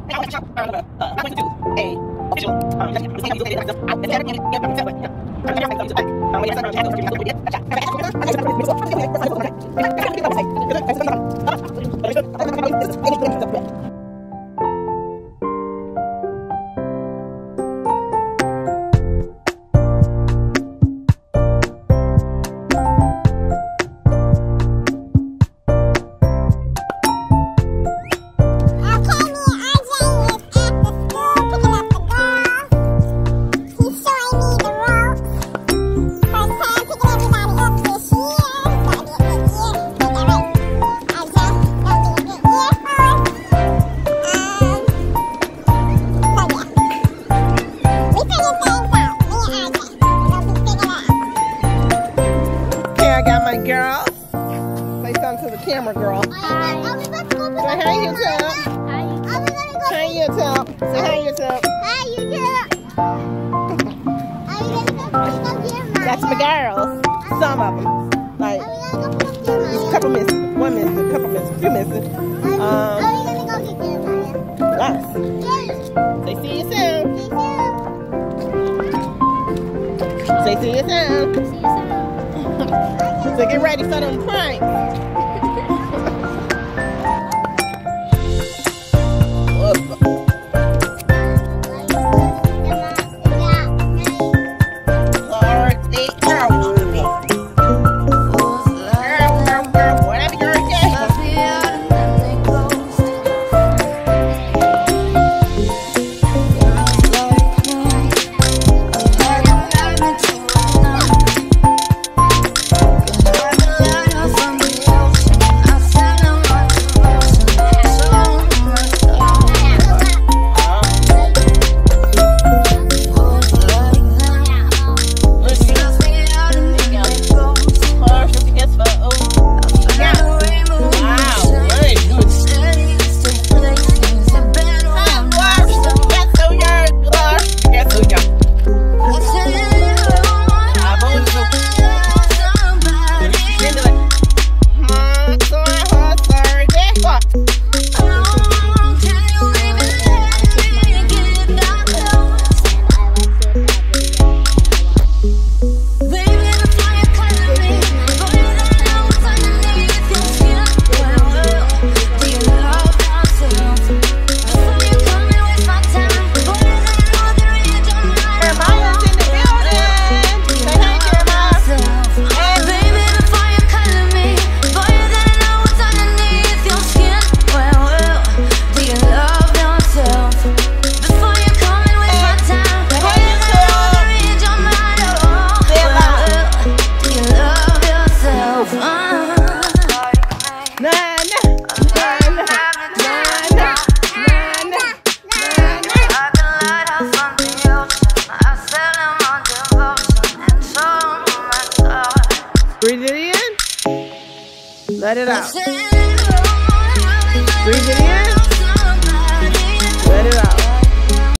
Girls, say something to the camera, girl. Say hi, YouTube. Hi, YouTube. Say hi, YouTube. Hi, YouTube. That's my girls. Some of them. Like, there's a couple missing. One missing, a couple missing, a few missing. Lots. Say see you soon. Say see you soon. So get ready for them pranks. Breathe it in. Let it out. Breathe it in. Let it out.